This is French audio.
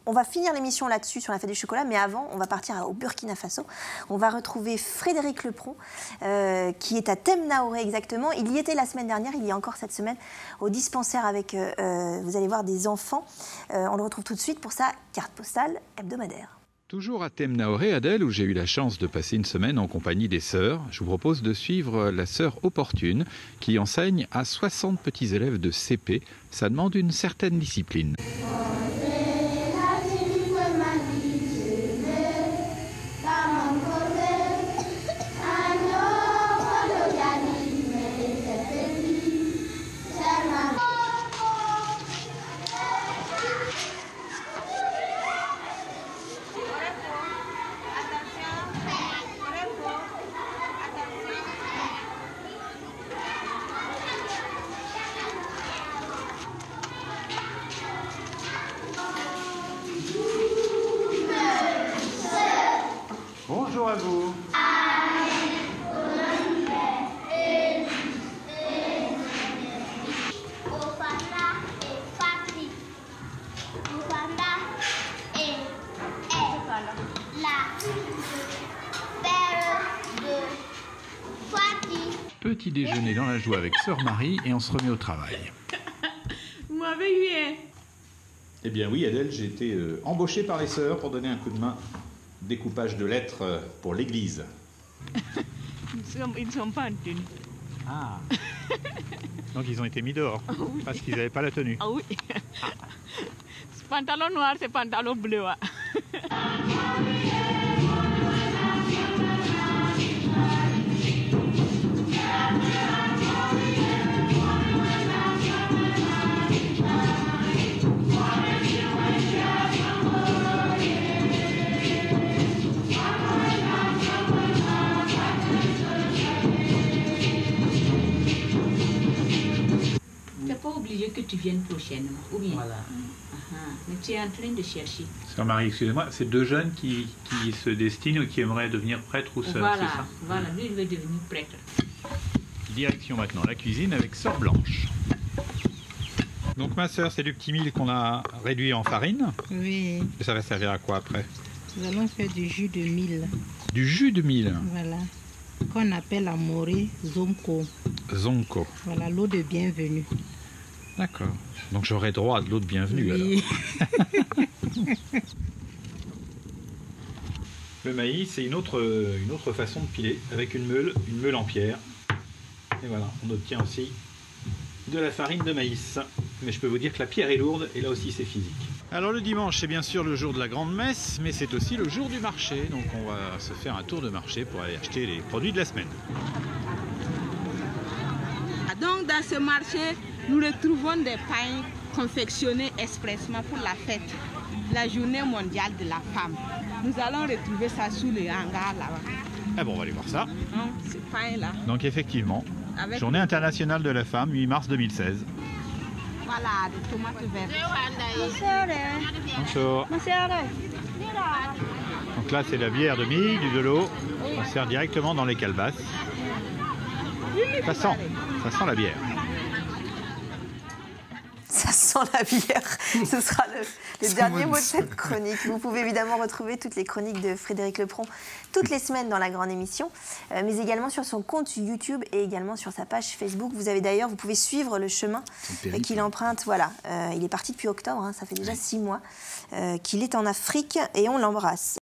On va finir l'émission là-dessus, sur la fête du chocolat, mais avant, on va partir au Burkina Faso. On va retrouver Frédéric Lepron, qui est à Temnaoré exactement. Il y était la semaine dernière, il y a encore cette semaine, au dispensaire avec, vous allez voir, des enfants. On le retrouve tout de suite pour sa carte postale hebdomadaire. Toujours à Temnaoré, Adèle, où j'ai eu la chance de passer une semaine en compagnie des sœurs, je vous propose de suivre la sœur Opportune, qui enseigne à 60 petits élèves de CP. Ça demande une certaine discipline. Bonjour à vous. Petit déjeuner dans la joie avec sœur Marie et on se remet au travail. Vous m'avez eu, hein? Eh bien oui, Adèle, j'ai été embauché par les sœurs pour donner un coup de main. Découpage de lettres pour l'église. Ils ne sont pas en tenue. Ah. Donc ils ont été mis dehors, oui. Parce qu'ils n'avaient pas la tenue. Ah oui. Ce pantalon noir, c'est pantalon bleu. Ouais. Pas obligé que tu viennes prochainement, ou bien. Voilà. Mais tu es en train de chercher. Sœur Marie, excusez-moi, c'est deux jeunes qui se destinent ou qui aimeraient devenir prêtres ou sœurs, voilà, c'est ça? Voilà, lui il veut devenir prêtre. Direction maintenant la cuisine avec sœur Blanche. Donc ma sœur, c'est du petit mil qu'on a réduit en farine. Oui. Et ça va servir à quoi après? Nous allons faire du jus de mil. Du jus de mil? Voilà. Qu'on appelle à Morée zonko. Zonko. Voilà, l'eau de bienvenue. D'accord. Donc j'aurai droit à de l'eau de bienvenue, oui. Alors. Le maïs, c'est une autre façon de piler avec une meule en pierre. Et voilà, on obtient aussi de la farine de maïs. Mais je peux vous dire que la pierre est lourde et là aussi c'est physique. Alors le dimanche, c'est bien sûr le jour de la grande messe, mais c'est aussi le jour du marché. Donc on va se faire un tour de marché pour aller acheter les produits de la semaine. Donc dans ce marché, nous retrouvons des pains confectionnés expressément pour la fête, la journée mondiale de la femme. Nous allons retrouver ça sous le hangar là-bas. Ah bon, on va aller voir ça. Ce pain-là. Donc effectivement, avec Journée internationale de la femme, 8 mars 2016. Voilà, des tomates vertes. Bonjour. Donc là, c'est la bière de mie, du de l'eau. On sert directement dans les calebasses. Ça sent la bière. Ça sent la bière. Ce sera le dernier mot de cette chronique. Vous pouvez évidemment retrouver toutes les chroniques de Frédéric Lepron toutes les semaines dans la grande émission, mais également sur son compte YouTube et également sur sa page Facebook. Vous pouvez suivre le chemin qu'il emprunte. Voilà, il est parti depuis octobre, hein, ça fait déjà 6 mois qu'il est en Afrique et on l'embrasse.